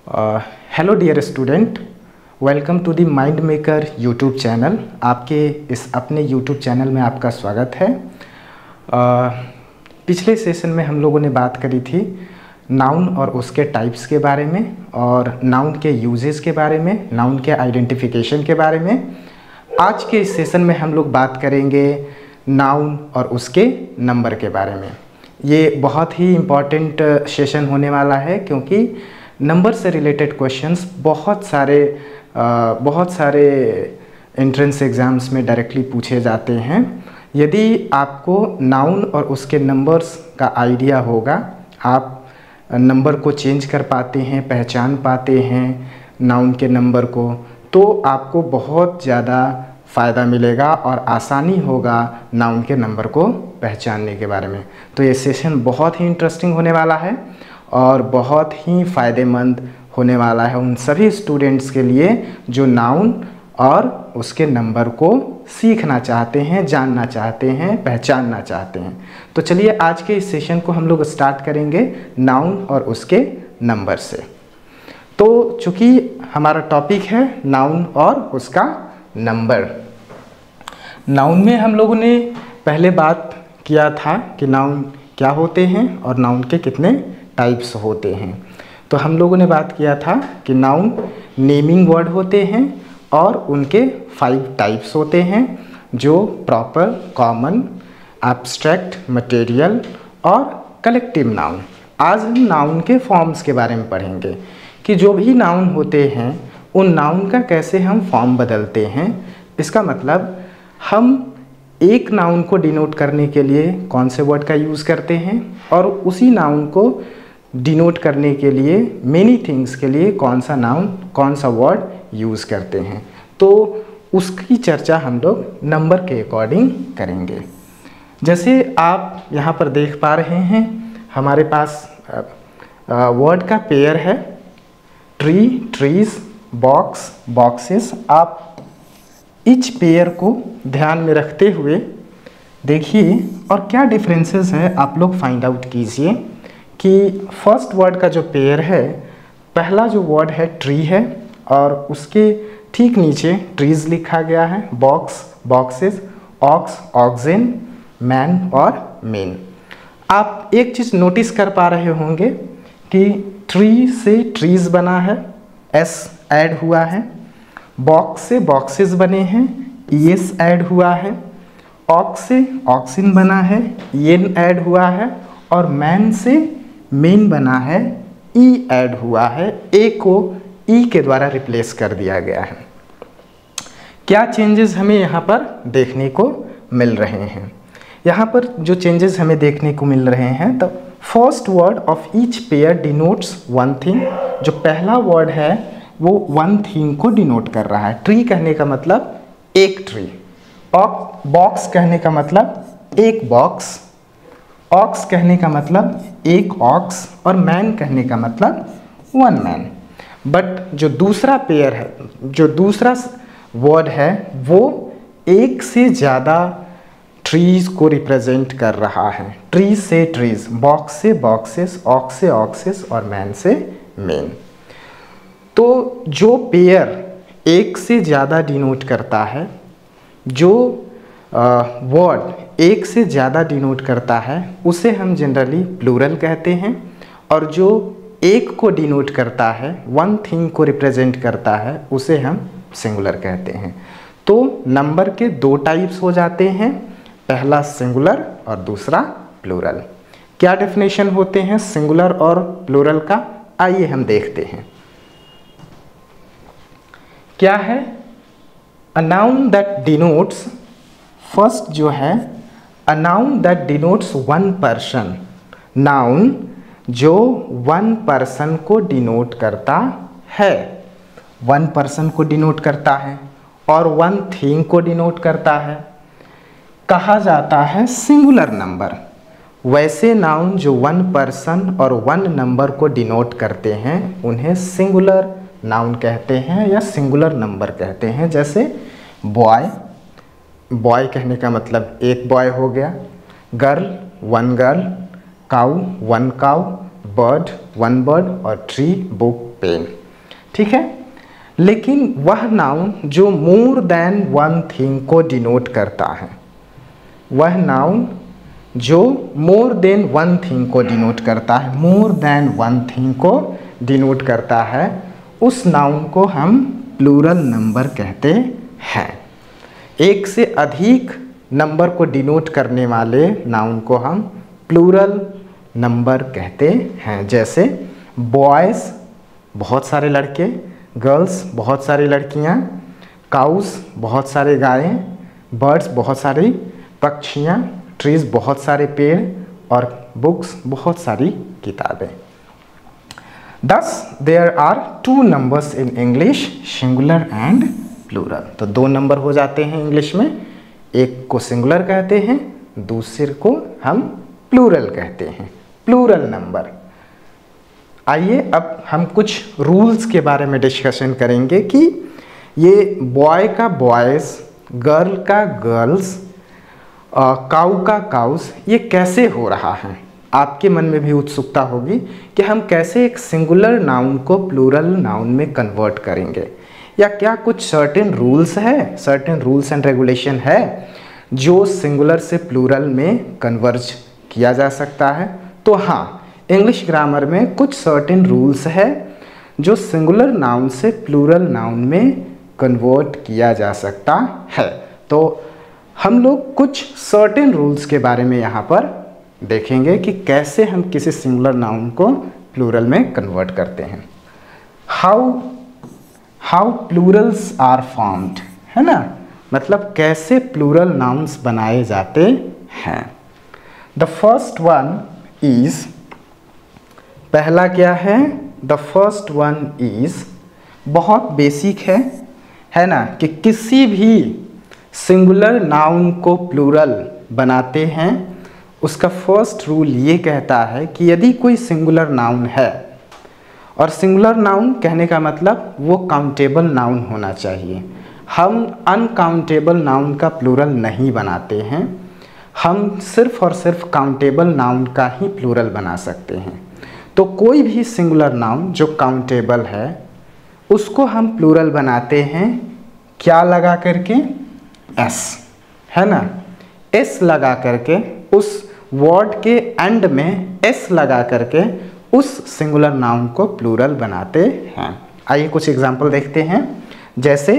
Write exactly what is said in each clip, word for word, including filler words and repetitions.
Hello dear student, welcome to the mind maker YouTube channel. आपके इस अपने YouTube channel में आपका स्वागत है। uh, पिछले सेशन में हम लोगों ने बात करी थी नाउन और उसके टाइप्स के बारे में और नाउन के यूजेस के बारे में, नाउन के आइडेंटिफिकेशन के बारे में। आज के इस सेशन में हम लोग बात करेंगे नाउन और उसके नंबर के बारे में। ये बहुत ही इम्पॉर्टेंट सेशन होने वाला है क्योंकि नंबर से रिलेटेड क्वेश्चंस बहुत सारे आ, बहुत सारे एंट्रेंस एग्ज़ाम्स में डायरेक्टली पूछे जाते हैं। यदि आपको नाउन और उसके नंबर्स का आइडिया होगा, आप नंबर को चेंज कर पाते हैं, पहचान पाते हैं नाउन के नंबर को, तो आपको बहुत ज़्यादा फ़ायदा मिलेगा और आसानी होगा नाउन के नंबर को पहचानने के बारे में। तो ये सेशन बहुत ही इंटरेस्टिंग होने वाला है और बहुत ही फ़ायदेमंद होने वाला है उन सभी स्टूडेंट्स के लिए जो नाउन और उसके नंबर को सीखना चाहते हैं, जानना चाहते हैं, पहचानना चाहते हैं। तो चलिए आज के इस सेशन को हम लोग स्टार्ट करेंगे नाउन और उसके नंबर से। तो चूँकि हमारा टॉपिक है नाउन और उसका नंबर, नाउन में हम लोगों ने पहले बात किया था कि नाउन क्या होते हैं और नाउन के कितने टाइप्स होते हैं। तो हम लोगों ने बात किया था कि नाउन नेमिंग वर्ड होते हैं और उनके फाइव टाइप्स होते हैं जो प्रॉपर, कॉमन, एब्स्ट्रैक्ट, मटेरियल और कलेक्टिव नाउन। आज हम नाउन के फॉर्म्स के बारे में पढ़ेंगे कि जो भी नाउन होते हैं उन नाउन का कैसे हम फॉर्म बदलते हैं। इसका मतलब हम एक नाउन को डिनोट करने के लिए कौन से वर्ड का यूज़ करते हैं और उसी नाउन को डिनोट करने के लिए मेनी थिंग्स के लिए कौन सा नाउन, कौन सा वर्ड यूज़ करते हैं। तो उसकी चर्चा हम लोग नंबर के अकॉर्डिंग करेंगे। जैसे आप यहाँ पर देख पा रहे हैं, हमारे पास वर्ड का पेयर है ट्री, ट्रीज, बॉक्स, बॉक्सेस। आप इच पेयर को ध्यान में रखते हुए देखिए और क्या डिफरेंसेस है आप लोग फाइंड आउट कीजिए कि फर्स्ट वर्ड का जो पेयर है, पहला जो वर्ड है ट्री है और उसके ठीक नीचे ट्रीज लिखा गया है, box, boxes, ox, oxen, man और मेन। आप एक चीज़ नोटिस कर पा रहे होंगे कि ट्री से ट्रीज बना है, एस ऐड हुआ है, बॉक्स से बॉक्सेस बने हैं, एस ऐड हुआ है, ऑक्स से ऑक्सिन बना है, एन ऐड हुआ है और मैन से मेन बना है, ई ऐड हुआ है, ए को ई के द्वारा रिप्लेस कर दिया गया है। क्या चेंजेस हमें यहाँ पर देखने को मिल रहे हैं? यहाँ पर जो चेंजेस हमें देखने को मिल रहे हैं, तो first word of each pair denotes one thing. जो पहला वर्ड है वो वन थिंग को डिनोट कर रहा है। ट्री कहने का मतलब एक ट्री, बॉक्स कहने का मतलब एक बॉक्स, ऑक्स कहने का मतलब एक ऑक्स और मैन कहने का मतलब वन मैन। बट जो दूसरा पेयर है, जो दूसरा वर्ड है, वो एक से ज़्यादा ट्रीज को रिप्रेजेंट कर रहा है। ट्रीज से ट्रीज, बॉक्स से बॉक्सेस, ऑक्स से ऑक्सेस और मैन से मैन। तो जो पेयर एक से ज़्यादा डिनोट करता है, जो वर्ड एक से ज़्यादा डिनोट करता है, उसे हम जनरली प्लूरल कहते हैं और जो एक को डिनोट करता है, वन थिंग को रिप्रेजेंट करता है, उसे हम सिंगुलर कहते हैं। तो नंबर के दो टाइप्स हो जाते हैं, पहला सिंगुलर और दूसरा प्लूरल। क्या डेफिनेशन होते हैं सिंगुलर और प्लूरल का, आइए हम देखते हैं। क्या है? A noun that denotes, first जो है a noun that denotes one person. Noun जो वन पर्सन को डिनोट करता है, वन पर्सन को डिनोट करता है और वन थिंग को डिनोट करता है, कहा जाता है सिंगुलर नंबर। वैसे नाउन जो वन पर्सन और वन नंबर को डिनोट करते हैं उन्हें सिंगुलर नाउन कहते हैं या सिंगुलर नंबर कहते हैं। जैसे बॉय, बॉय कहने का मतलब एक बॉय हो गया, girl one girl, cow one cow, bird one bird और ट्री बुक पेन, ठीक है। लेकिन वह नाउन जो मोर देन वन थिंग को डिनोट करता है, वह नाउन जो मोर देन वन थिंग को डिनोट करता है, मोर देन वन थिंग को डिनोट करता है, उस नाउन को हम प्लूरल नंबर कहते हैं। एक से अधिक नंबर को डिनोट करने वाले नाउन को हम प्लूरल नंबर कहते हैं। जैसे बॉयज़ बहुत सारे लड़के, गर्ल्स बहुत सारी लड़कियां, काउस बहुत सारे गायें, बर्ड्स बहुत सारी पक्षियां, ट्रीज बहुत सारे पेड़ और बुक्स बहुत सारी किताबें। Thus there are two numbers in English, singular and plural. तो दो नंबर हो जाते हैं इंग्लिश में, एक को सिंगुलर कहते हैं, दूसरे को हम प्लूरल कहते हैं, प्लूरल नंबर। आइए अब हम कुछ रूल्स के बारे में डिस्कशन करेंगे कि ये बॉय का बॉयज़, गर्ल का गर्ल्स, काऊ का काउस, ये कैसे हो रहा है। आपके मन में भी उत्सुकता होगी कि हम कैसे एक सिंगुलर नाउन को प्लूरल नाउन में कन्वर्ट करेंगे, या क्या कुछ सर्टेन रूल्स है, सर्टेन रूल्स एंड रेगुलेशन है जो सिंगुलर से प्लूरल में कन्वर्ज किया जा सकता है। तो हाँ, इंग्लिश ग्रामर में कुछ सर्टेन रूल्स है जो सिंगुलर नाउन से प्लूरल नाउन में कन्वर्ट किया जा सकता है। तो हम लोग कुछ सर्टेन रूल्स के बारे में यहाँ पर देखेंगे कि कैसे हम किसी सिंगुलर नाउन को प्लूरल में कन्वर्ट करते हैं। How how plurals are formed, है ना, मतलब कैसे प्लूरल नाउन्स बनाए जाते हैं। द फर्स्ट वन इज, पहला क्या है, द फर्स्ट वन इज, बहुत बेसिक है है ना, कि किसी भी सिंगुलर नाउन को प्लूरल बनाते हैं उसका फर्स्ट रूल ये कहता है कि यदि कोई सिंगुलर नाउन है, और सिंगुलर नाउन कहने का मतलब वो काउंटेबल नाउन होना चाहिए। हम अनकाउंटेबल नाउन का प्लूरल नहीं बनाते हैं, हम सिर्फ और सिर्फ काउंटेबल नाउन का ही प्लूरल बना सकते हैं। तो कोई भी सिंगुलर नाउन जो काउंटेबल है उसको हम प्लूरल बनाते हैं क्या लगा करके, एस, है ना, एस लगा करके, उस वर्ड के एंड में एस लगा करके उस सिंगुलर नाउन को प्लूरल बनाते हैं। आइए कुछ एग्जांपल देखते हैं। जैसे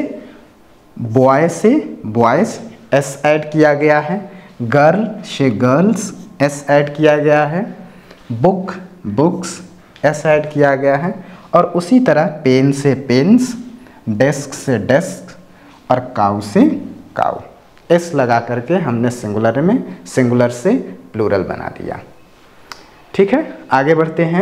बॉय से बॉयज़, एस ऐड किया गया है, गर्ल से गर्ल्स, एस ऐड किया गया है, बुक बुक्स, एस ऐड किया गया है, और उसी तरह पेन से पेन्स, डेस्क से डेस्क और काऊ से काऊ, एस लगा करके हमने सिंगुलर में सिंगुलर से प्लूरल बना दिया। ठीक है, आगे बढ़ते हैं।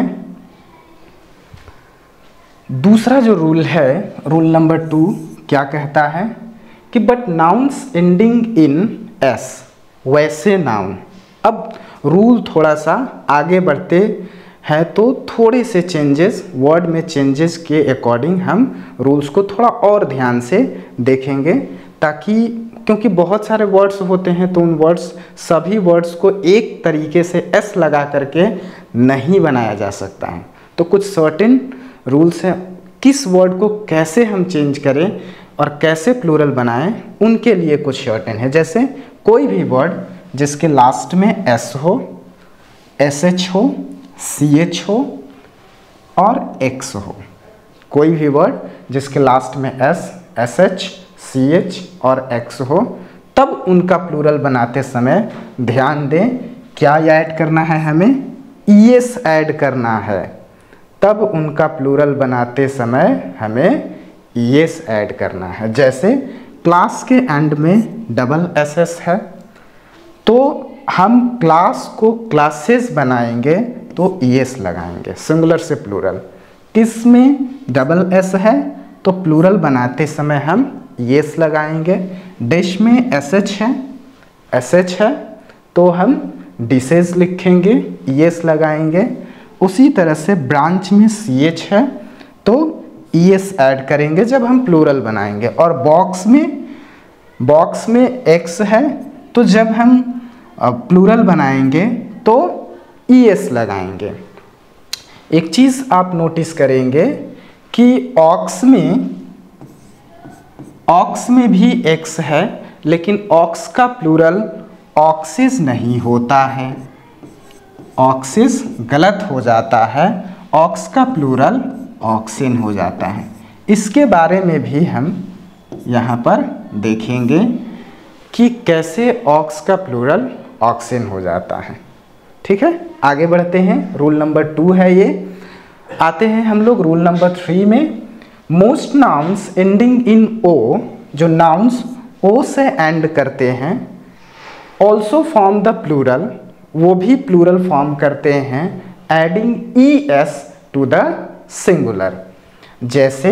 दूसरा जो रूल है, रूल नंबर टू, क्या कहता है कि but nouns ending in S, वैसे नाउन। अब रूल थोड़ा सा आगे बढ़ते हैं तो थोड़े से चेंजेस, वर्ड में चेंजेस के अकॉर्डिंग हम रूल्स को थोड़ा और ध्यान से देखेंगे, ताकि क्योंकि बहुत सारे वर्ड्स होते हैं तो उन वर्ड्स, सभी वर्ड्स को एक तरीके से एस लगा करके नहीं बनाया जा सकता है। तो कुछ सर्टेन रूल्स हैं, किस वर्ड को कैसे हम चेंज करें और कैसे प्लूरल बनाएं, उनके लिए कुछ सर्टेन है। जैसे कोई भी वर्ड जिसके लास्ट में एस हो, एस एच हो, सी एच हो और एक्स हो, कोई भी वर्ड जिसके लास्ट में S, S H, C H और एक्स हो, तब उनका प्लूरल बनाते समय ध्यान दें क्या ऐड करना है, हमें ई एस ऐड करना है। तब उनका प्लूरल बनाते समय हमें ई एस ऐड करना है। जैसे क्लास के एंड में डबल एस एस है, तो हम क्लास को क्लासेस बनाएंगे तो ई एस लगाएंगे, सिंगुलर से प्लूरल। किस में डबल एस है तो प्लूरल बनाते समय हम ई एस लगाएंगे। डिश में एस एच है, एस एच है तो हम डिशेज लिखेंगे, ई एस लगाएंगे। उसी तरह से ब्रांच में सी एच है तो ई एस ऐड करेंगे जब हम प्लूरल बनाएंगे। और बॉक्स में बॉक्स में एक्स है तो जब हम प्लूरल बनाएंगे तो ई एस लगाएंगे। एक चीज़ आप नोटिस करेंगे कि ऑक्स में ऑक्स में भी एक्स है, लेकिन ऑक्स का प्लूरल ऑक्सिस नहीं होता है। ऑक्सिस गलत हो जाता है, ऑक्स का प्लूरल ऑक्सिन हो जाता है। इसके बारे में भी हम यहाँ पर देखेंगे कि कैसे ऑक्स का प्लूरल ऑक्सिन हो जाता है। ठीक है, आगे बढ़ते हैं। रूल नंबर टू है ये। आते हैं हम लोग रूल नंबर थ्री में। Most nouns ending in O, जो नाउन्स ओ से एंड करते हैं, ऑल्सो फॉर्म द प्लूरल, वो भी प्लूरल फॉर्म करते हैं adding E S to the singular. जैसे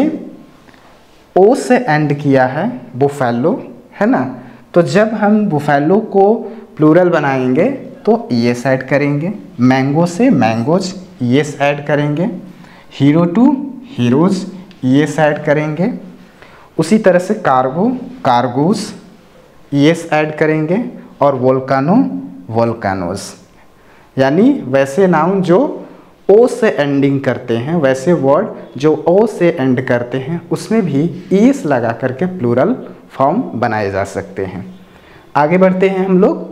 ओ से एंड किया है बुफेलो, है ना, तो जब हम बुफेलो को प्लूरल बनाएंगे तो ई एस ऐड करेंगे। मैंगो से मैंगोज ई एस ऐड करेंगे। Hero to heroes E S add करेंगे। उसी तरह से cargo cargos E S add करेंगे। और वोल्कानो वोल्कानोज। यानी वैसे नाउन जो ओ से एंडिंग करते हैं, वैसे वर्ड जो ओ से एंड करते हैं, उसमें भी ई एस लगा करके प्लूरल फॉर्म बनाए जा सकते हैं। आगे बढ़ते हैं हम लोग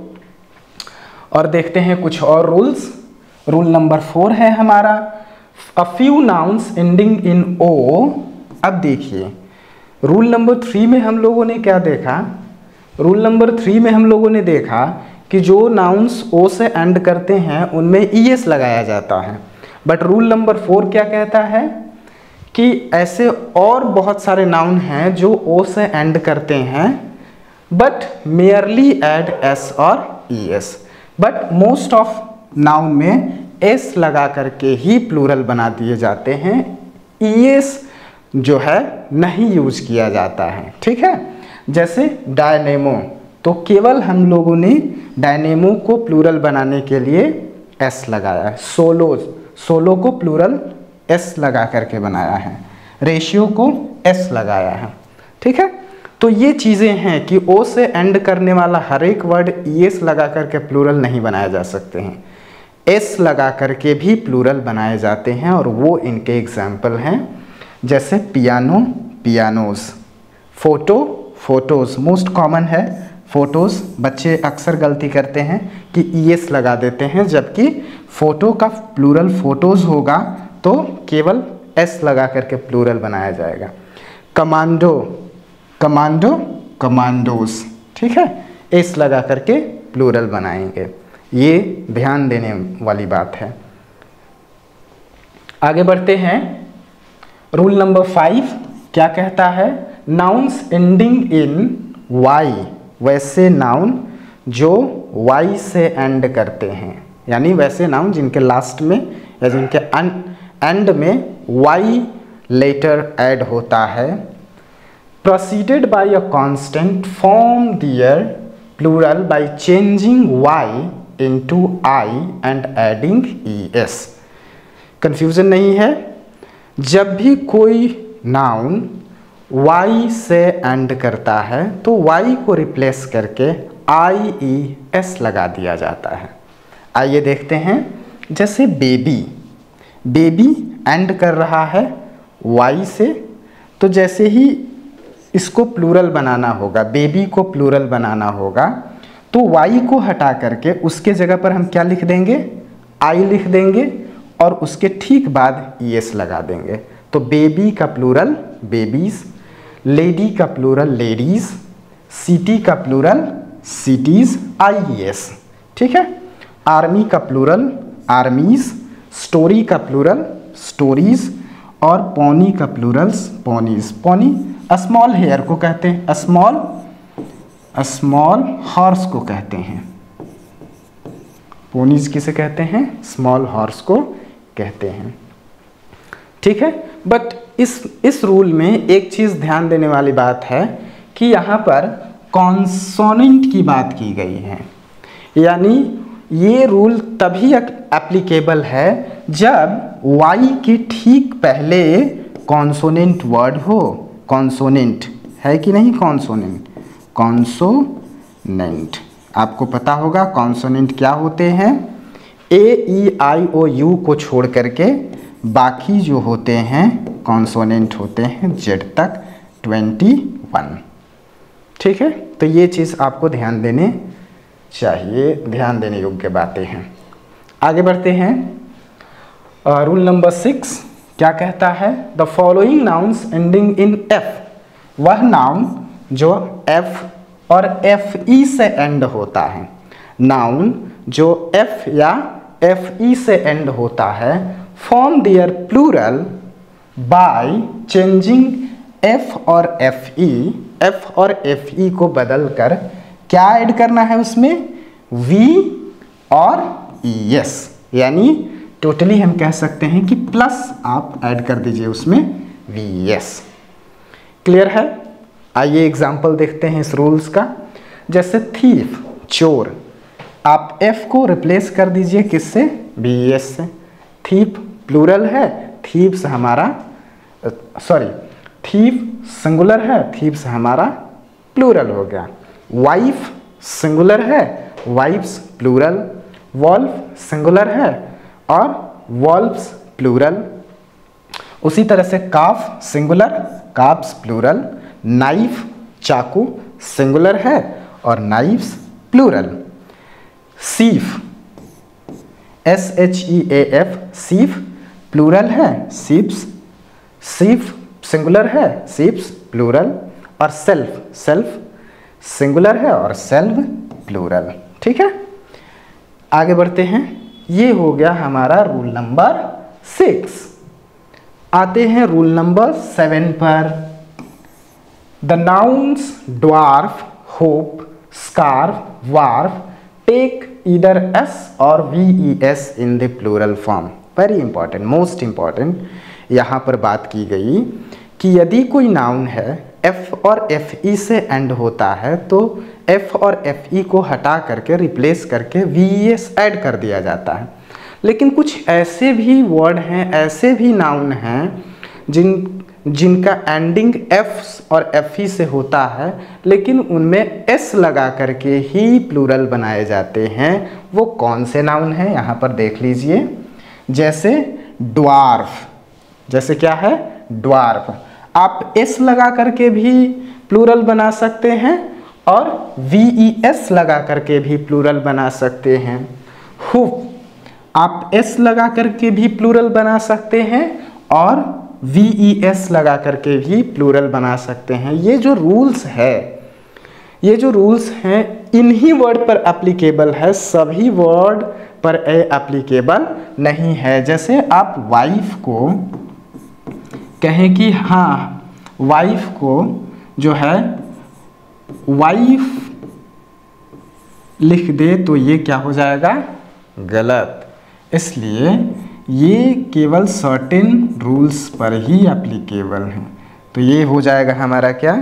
और देखते हैं कुछ और रूल्स। रूल नंबर फोर है हमारा, a few nouns ending in O. अब देखिए, रूल नंबर थ्री में हम लोगों ने क्या देखा? रूल नंबर थ्री में हम लोगों ने देखा कि जो नाउन्स ओ से एंड करते हैं उनमें ई एस लगाया जाता है। बट रूल नंबर फोर क्या कहता है कि ऐसे और बहुत सारे नाउन हैं जो ओ से एंड करते हैं, बट मेयरली एड एस और E S. But most of noun में एस लगा करके ही प्लूरल बना दिए जाते हैं, ई एस जो है नहीं यूज किया जाता है। ठीक है, जैसे डायनेमो, तो केवल हम लोगों ने डायनेमो को प्लूरल बनाने के लिए एस लगाया है। सोलो सोलो को प्लूरल एस लगा करके बनाया है। रेशियो को एस लगाया है। ठीक है, तो ये चीज़ें हैं कि ओ से एंड करने वाला हर एक वर्ड ई एस लगा करके प्लूरल नहीं बनाए जा सकते हैं, एस लगा करके भी प्लूरल बनाए जाते हैं। और वो इनके एग्जाम्पल हैं, जैसे piano pianos, photo photos, most common है फ़ोटोज़। बच्चे अक्सर गलती करते हैं कि ई एस लगा देते हैं, जबकि फ़ोटो का प्लूरल फ़ोटोज़ होगा तो केवल एस लगा करके प्लूरल बनाया जाएगा। कमांडो कमांडो कमांडोज, ठीक है, एस लगा करके प्लूरल बनाएंगे। ये ध्यान देने वाली बात है। आगे बढ़ते हैं। रूल नंबर फाइव क्या कहता है? नाउन्स एंडिंग इन वाई, वैसे नाउन जो वाई से एंड करते हैं, यानी वैसे नाउन जिनके लास्ट में या जिनके एंड में वाई लेटर ऐड होता है, proceeded by a constant form their plural by changing Y into I and adding E S. Confusion नहीं है? जब भी कोई नाउन y से एंड करता है तो y को रिप्लेस करके आई ई एस लगा दिया जाता है। आइए देखते हैं। जैसे बेबी, बेबी एंड कर रहा है y से, तो जैसे ही इसको प्लूरल बनाना होगा, बेबी को प्लूरल बनाना होगा, तो y को हटा करके उसके जगह पर हम क्या लिख देंगे? I लिख देंगे और उसके ठीक बाद ई एस लगा देंगे। तो बेबी का प्लूरल बेबीज, लेडी का प्लूरल लेडीज, सिटी का plural cities, I E S. ठीक है, आर्मी का प्लूरल आर्मीज, स्टोरी का प्लूरल स्टोरीज और पोनी का plurals ponies. Pony small hair को कहते हैं, स्मॉल स्मॉल हॉर्स को कहते हैं। पोनीज किसे कहते हैं? स्मॉल हॉर्स को कहते हैं। ठीक है, बट इस इस रूल में एक चीज़ ध्यान देने वाली बात है कि यहाँ पर कॉन्सोनेंट की बात की गई है, यानी ये रूल तभी एप्लीकेबल है जब वाई के ठीक पहले कॉन्सोनेंट वर्ड हो। कॉन्सोनेंट है कि नहीं? कॉन्सोनेंट कॉन्सोनेंट आपको पता होगा कॉन्सोनेंट क्या होते हैं? ए ई आई ओ यू को छोड़ करके बाकी जो होते हैं कॉन्सोनेंट होते हैं जेड तक ट्वेंटी वन। ठीक है, तो ये चीज़ आपको ध्यान देने चाहिए, ध्यान देने योग्य बातें हैं। आगे बढ़ते हैं। रूल नंबर सिक्स क्या कहता है? The following nouns ending in F, वह नाउन जो एफ और एफ ई से एंड होता है, नाउन जो एफ या एफ ई से एंड होता है, form their plural by changing F और एफ ई, एफ और एफ ई को बदलकर क्या ऐड करना है उसमें? वी और ई एस, यानी टोटली हम कह सकते हैं कि प्लस आप ऐड कर दीजिए उसमें वी एस। क्लियर है? आइए एग्जाम्पल देखते हैं इस रूल्स का। जैसे थीफ, चोर, आप एफ को रिप्लेस कर दीजिए किससे? वी एस से। थीफ प्लूरल है, थीव्स हमारा सॉरी थीफ सिंगुलर है, थीव्स हमारा प्लूरल हो गया। वाइफ सिंगुलर है, वाइफ्स प्लूरल। वॉल्फ सिंगुलर है और वॉल्व्स प्लूरल। उसी तरह से calf singular, calfs plural. Knife चाकू सिंगुलर है और knifes plural. Sheaf, S H E A F, sheaf plural है, सीप्स, सीफ सिंगुलर है, सीप्स प्लूरल। और सेल्फ, सेल्फ सिंगुलर है और सेल्फ प्लूरल। ठीक है, आगे बढ़ते हैं। ये हो गया हमारा रूल नंबर सिक्स। आते हैं रूल नंबर सेवन पर। The nouns dwarf, hope, scarf, wharf take either S और V E S in the plural form. Very important, most important यहाँ पर बात की गई कि यदि कोई नाउन है एफ और एफ ई से एंड होता है तो एफ और एफ ई को हटा करके रिप्लेस करके वी ई एस ऐड कर दिया जाता है। लेकिन कुछ ऐसे भी वर्ड हैं, ऐसे भी नाउन हैं जिन जिनका एंडिंग एफ और एफ ई से होता है लेकिन उनमें एस लगा करके ही प्लूरल बनाए जाते हैं। वो कौन से नाउन हैं यहाँ पर देख लीजिए। जैसे ड्वार्फ, जैसे क्या है? ड्वार्फ, आप एस लगा करके भी प्लूरल बना सकते हैं और वी ई एस लगा करके भी प्लूरल बना सकते हैं। हुप, आप एस लगा करके भी प्लूरल बना सकते हैं और वी ई एस लगा करके भी प्लूरल बना सकते हैं। ये जो रूल्स है, ये जो रूल्स हैं इन्हीं वर्ड पर एप्लीकेबल है, सभी वर्ड पर एप्लीकेबल नहीं है। जैसे आप वाइफ को कहें कि हाँ, वाइफ को जो है वाइफ लिख दे तो ये क्या हो जाएगा? गलत। इसलिए ये केवल सर्टेन रूल्स पर ही एप्लीकेबल हैं। तो ये हो जाएगा हमारा क्या?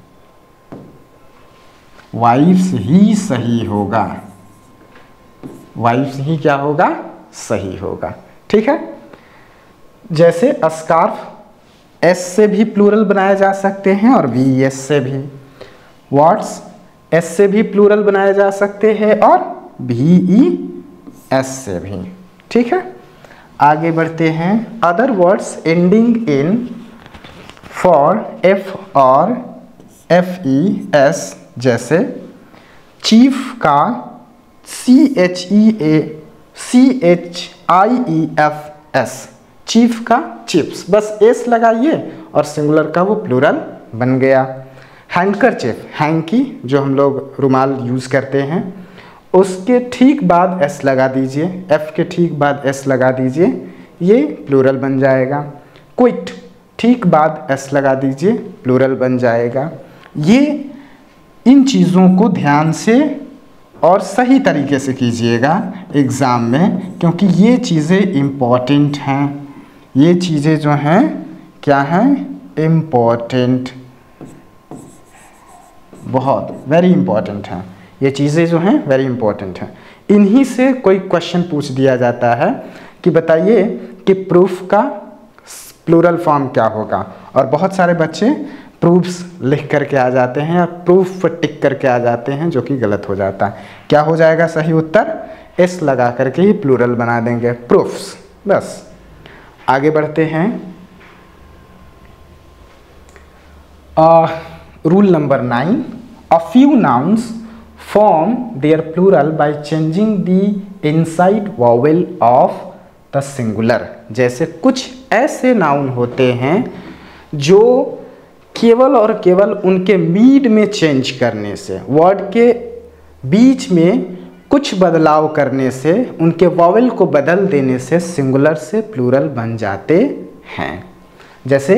वाइफ्स ही सही होगा, वाइफ्स ही क्या होगा? सही होगा। ठीक है, जैसे स्कार्फ, एस से भी प्लूरल बनाए जा सकते हैं और वी एस से भी। वॉट्स, एस से भी प्लूरल बनाए जा सकते हैं और वी ई एस से भी। ठीक है, आगे बढ़ते हैं। Other words ending in for F और एफ ई एस, जैसे चीफ का C H E A C H I E F S, chief का चिप्स, बस एस लगाइए और सिंगुलर का वो प्लूरल बन गया। हैंडकरचिफ, हैंकी जो हम लोग रुमाल यूज़ करते हैं, उसके ठीक बाद एस लगा दीजिए, एफ के ठीक बाद एस लगा दीजिए, ये प्लूरल बन जाएगा। क्विट, ठीक बाद एस लगा दीजिए, प्लूरल बन जाएगा। ये इन चीज़ों को ध्यान से और सही तरीके से कीजिएगा एग्ज़ाम में, क्योंकि ये चीज़ें इम्पॉर्टेंट हैं। ये चीज़ें जो हैं क्या हैं? इम्पॉर्टेंट, बहुत वेरी इम्पॉर्टेंट हैं। ये चीज़ें जो हैं वेरी इंपॉर्टेंट हैं। इन्हीं से कोई क्वेश्चन पूछ दिया जाता है कि बताइए कि प्रूफ का प्लूरल फॉर्म क्या होगा, और बहुत सारे बच्चे प्रूफ्स लिख करके आ जाते हैं और प्रूफ टिक करके आ जाते हैं, जो कि गलत हो जाता है। क्या हो जाएगा सही उत्तर? एस लगा करके ही प्लूरल बना देंगे, प्रूफ्स। बस आगे बढ़ते हैं। Rule number nine, a few nouns form their plural by changing the inside vowel of the singular. जैसे कुछ ऐसे नाउन होते हैं जो केवल और केवल उनके मीड में चेंज करने से, वर्ड के बीच में कुछ बदलाव करने से, उनके वॉवेल को बदल देने से सिंगुलर से प्लूरल बन जाते हैं। जैसे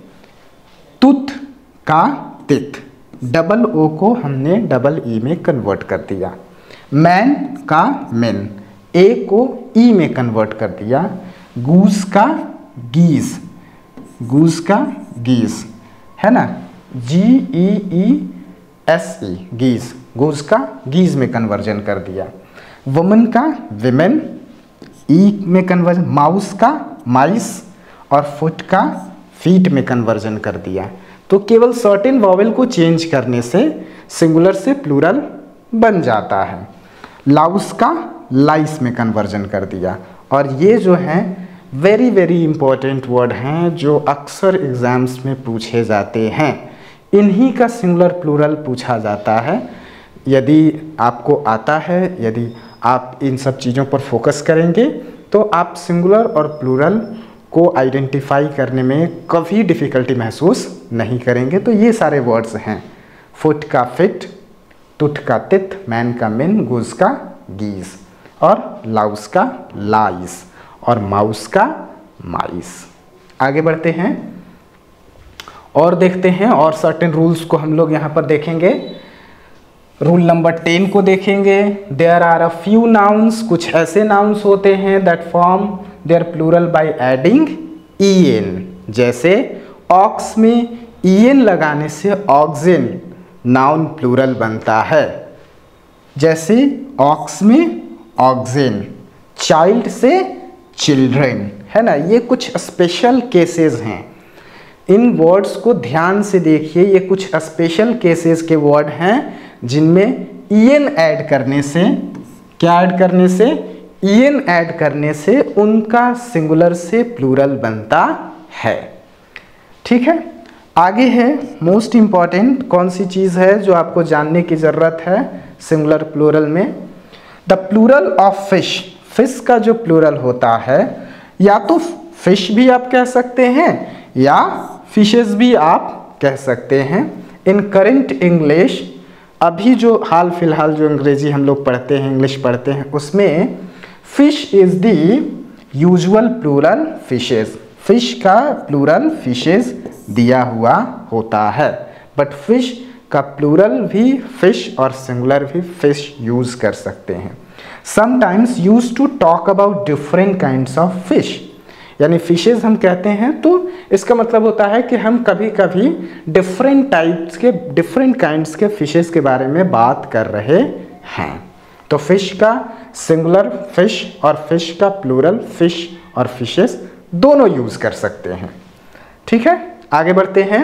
तुत का तित, डबल ओ को हमने डबल ई में कन्वर्ट कर दिया। मैन का मेन, ए को ई में कन्वर्ट कर दिया। गूस का गीस, गूस का गीस, है ना, जी ई ई एस ई, गीस, गूस का गीज में कन्वर्जन कर दिया। वुमन का विमेन, ई में कन्वर्जन। माउस का माइस और फुट का फीट में कन्वर्जन कर दिया। तो केवल सर्टेन वॉवेल को चेंज करने से सिंगुलर से प्लूरल बन जाता है। लाउस का लाइस में कन्वर्जन कर दिया। और ये जो हैं वेरी वेरी इंपॉर्टेंट वर्ड हैं जो अक्सर एग्जाम्स में पूछे जाते हैं। इन्हीं का सिंगुलर प्लूरल पूछा जाता है। यदि आपको आता है, यदि आप इन सब चीज़ों पर फोकस करेंगे तो आप सिंगुलर और प्लूरल को आइडेंटिफाई करने में कभी डिफ़िकल्टी महसूस नहीं करेंगे। तो ये सारे वर्ड्स हैं, फुट का फिट, तुट का तित, मैन का मेन, गूस का गीस, और लाउस का लाइस, और माउस का माइस। आगे बढ़ते हैं और देखते हैं और सर्टेन रूल्स को हम लोग यहाँ पर देखेंगे। रूल नंबर टेन को देखेंगे। There are a few nouns, कुछ ऐसे नाउन्स होते हैं that form their plural by adding E N. जैसे ऑक्स में ई एन लगाने से ऑक्सिन नाउन प्लूरल बनता है। जैसे ऑक्स में ऑक्सिन, चाइल्ड से चिल्ड्रेन, है ना। ये कुछ स्पेशल केसेस हैं। इन वर्ड्स को ध्यान से देखिए, ये कुछ स्पेशल केसेस के वर्ड हैं जिनमें ईएन ऐड करने से, क्या ऐड करने से, ईएन ऐड करने से उनका सिंगुलर से प्लूरल बनता है। ठीक है, आगे है मोस्ट इम्पॉर्टेंट कौन सी चीज़ है जो आपको जानने की ज़रूरत है सिंगुलर प्लूरल में। The plural of fish, fish का जो प्लूरल होता है, या तो फिश भी आप कह सकते हैं या फिशेस भी आप कह सकते हैं। इन करेंट इंग्लिश, अभी जो हाल फिलहाल जो अंग्रेजी हम लोग पढ़ते हैं, इंग्लिश पढ़ते हैं, उसमें fish is the usual plural fishes. Fish का प्लूरल फिशेस दिया हुआ होता है, बट फिश का प्लूरल भी फिश और सिंगुलर भी फिश यूज़ कर सकते हैं। Sometimes use to talk about different kinds of fish, यानी फिशेस हम कहते हैं तो इसका मतलब होता है कि हम कभी कभी डिफरेंट टाइप्स के, डिफरेंट काइंड्स के फिशेस के बारे में बात कर रहे हैं। तो फिश का सिंगुलर फिश और फिश का प्लूरल फिश और फिशेस दोनों यूज कर सकते हैं। ठीक है, आगे बढ़ते हैं।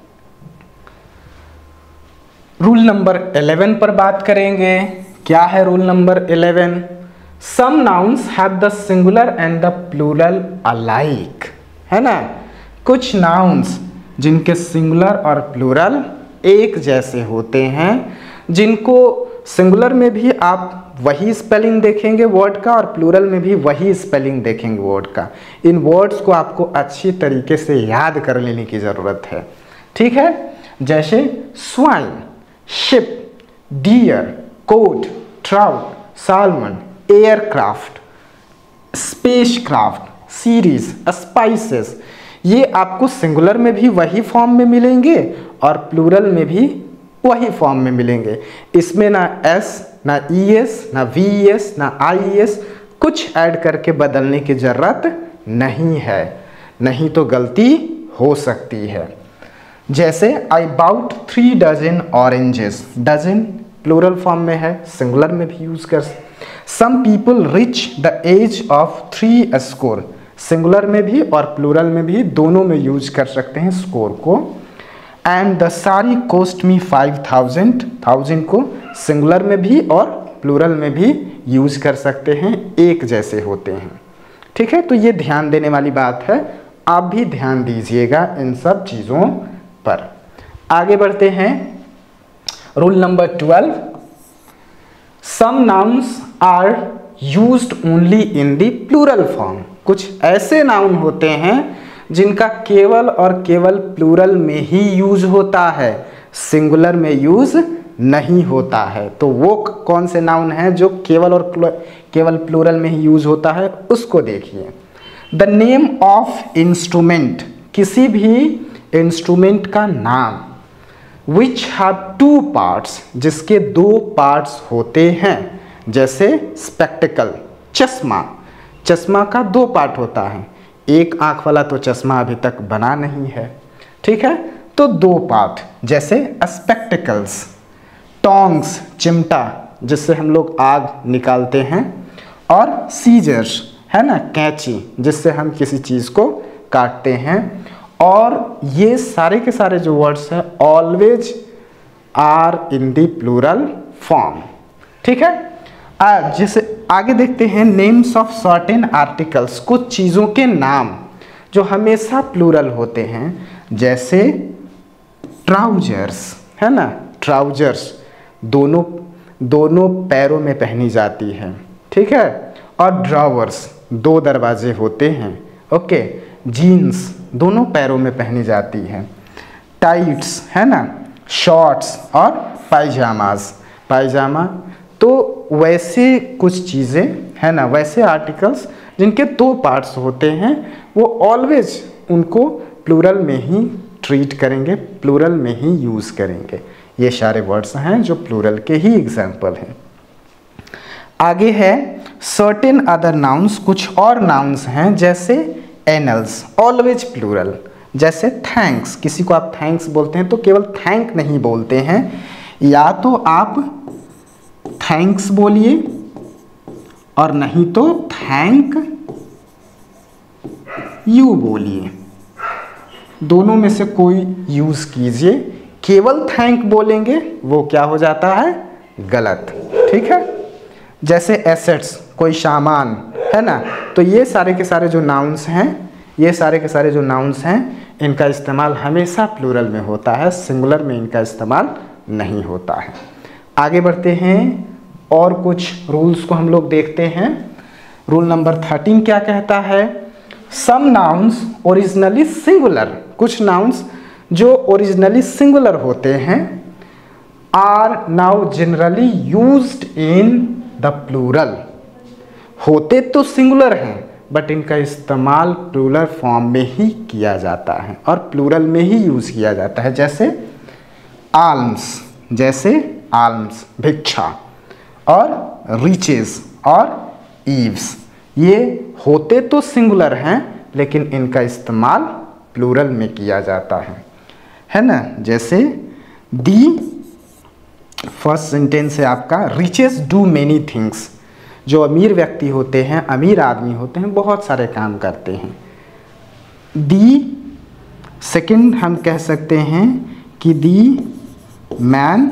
रूल नंबर इलेवन पर बात करेंगे। क्या है rule number eleven? Some nouns have the singular and the plural alike, है ना। कुछ नाउन्स जिनके सिंगुलर और प्लूरल एक जैसे होते हैं, जिनको सिंगुलर में भी आप वही स्पेलिंग देखेंगे वर्ड का और प्लूरल में भी वही स्पेलिंग देखेंगे वर्ड का। इन वर्ड्स को आपको अच्छी तरीके से याद कर लेने की ज़रूरत है। ठीक है, जैसे swine, sheep, deer, cod, trout, salmon, aircraft, spacecraft, series, species, ये आपको सिंगुलर में भी वही फॉर्म में मिलेंगे और प्लूरल में भी वही फॉर्म में मिलेंगे। इसमें ना एस, ना ई एस, ना वी एस, ना आई एस कुछ ऐड करके बदलने की ज़रूरत नहीं है, नहीं तो गलती हो सकती है। जैसे I bought three dozen oranges, dozen plural form में है, सिंगुलर में भी यूज कर। Some people reach the age of three score, singular में भी और प्लूरल में भी दोनों में यूज कर सकते हैं स्कोर को। And the sari cost me five thousand, thousand को सिंगुलर में भी और प्लूरल में भी यूज कर सकते हैं, एक जैसे होते हैं। ठीक है, तो ये ध्यान देने वाली बात है, आप भी ध्यान दीजिएगा इन सब चीज़ों पर। आगे बढ़ते हैं। Rule number twelve, some nouns are used only in the plural form. कुछ ऐसे नाउन होते हैं जिनका केवल और केवल प्लूरल में ही यूज होता है, सिंगुलर में यूज नहीं होता है। तो वो कौन से नाउन हैं जो केवल और केवल प्लूरल में ही यूज होता है, उसको देखिए। द नेम ऑफ इंस्ट्रूमेंट, किसी भी इंस्ट्रूमेंट का नाम, विच हैव टू पार्ट्स, जिसके दो पार्ट्स होते हैं, जैसे स्पेक्टिकल, चश्मा, चश्मा का दो पार्ट होता है, एक आंख वाला तो चश्मा अभी तक बना नहीं है, ठीक है, तो दो पार्ट, जैसे स्पेक्टिकल्स। टोंग्स, चिमटा, जिससे हम लोग आग निकालते हैं, और सीजर्स है ना, कैंची, जिससे हम किसी चीज़ को काटते हैं। और ये सारे के सारे जो वर्ड्स हैं always are in the plural form, ठीक है। आज जैसे आगे देखते हैं, नेम्स ऑफ सर्टेन आर्टिकल्स, कुछ चीज़ों के नाम जो हमेशा प्लूरल होते हैं, जैसे ट्राउजर्स है ना, ट्राउजर्स दोनों दोनों पैरों में पहनी जाती है, ठीक है। और ड्रॉवर्स, दो दरवाजे होते हैं, ओके। जीन्स दोनों पैरों में पहनी जाती है। टाइट्स है ना, शॉर्ट्स और पायजामास, पायजामा। तो वैसे कुछ चीज़ें है ना, वैसे आर्टिकल्स जिनके दो पार्ट्स होते हैं, वो ऑलवेज उनको प्लूरल में ही ट्रीट करेंगे, प्लूरल में ही यूज़ करेंगे। ये सारे वर्ड्स हैं जो प्लूरल के ही एग्जाम्पल हैं। आगे है सर्टेन अदर नाउन्स, कुछ और नाउन्स हैं जैसे एनल्स, ऑलवेज प्लूरल, जैसे थैंक्स, किसी को आप थैंक्स बोलते हैं तो केवल थैंक नहीं बोलते हैं, या तो आप थैंक्स बोलिए और नहीं तो थैंक यू बोलिए, दोनों में से कोई यूज़ कीजिए। केवल थैंक बोलेंगे वो क्या हो जाता है, गलत, ठीक है। जैसे एसेट्स, कोई सामान है ना, तो ये सारे के सारे जो नाउन्स हैं, ये सारे के सारे जो नाउन्स हैं, इनका इस्तेमाल हमेशा प्लूरल में होता है, सिंगुलर में इनका इस्तेमाल नहीं होता है। आगे बढ़ते हैं और कुछ रूल्स को हम लोग देखते हैं। रूल नंबर थर्टीन क्या कहता है, सम नाउन्स ओरिजिनली सिंगुलर, कुछ नाउन्स जो ओरिजिनली सिंगुलर होते हैं, are now generally used in the plural, होते तो सिंगुलर हैं बट इनका इस्तेमाल प्लूरल फॉर्म में ही किया जाता है और प्लूरल में ही यूज़ किया जाता है। जैसे आल्म्स, जैसे आल्म्स भिक्षा, और रिचेस और ईव्स, ये होते तो सिंगुलर हैं लेकिन इनका इस्तेमाल प्लूरल में किया जाता है, है ना। जैसे दी फर्स्ट सेंटेंस है आपका, रिचेस डू मेनी थिंग्स, जो अमीर व्यक्ति होते हैं, अमीर आदमी होते हैं, बहुत सारे काम करते हैं। दी सेकंड हम कह सकते हैं कि the man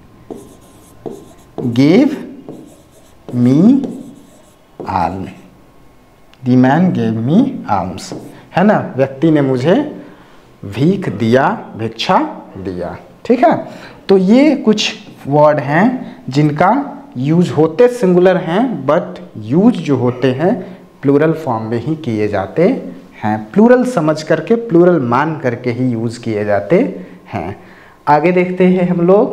gave me alm, the man gave me alms, है ना, व्यक्ति ने मुझे भीख दिया, भिक्षा दिया, ठीक है। तो ये कुछ वर्ड हैं जिनका यूज होते सिंगुलर हैं बट यूज जो होते हैं प्लूरल फॉर्म में ही किए जाते हैं, प्लूरल समझ करके, प्लूरल मान करके ही यूज किए जाते हैं। आगे देखते हैं हम लोग,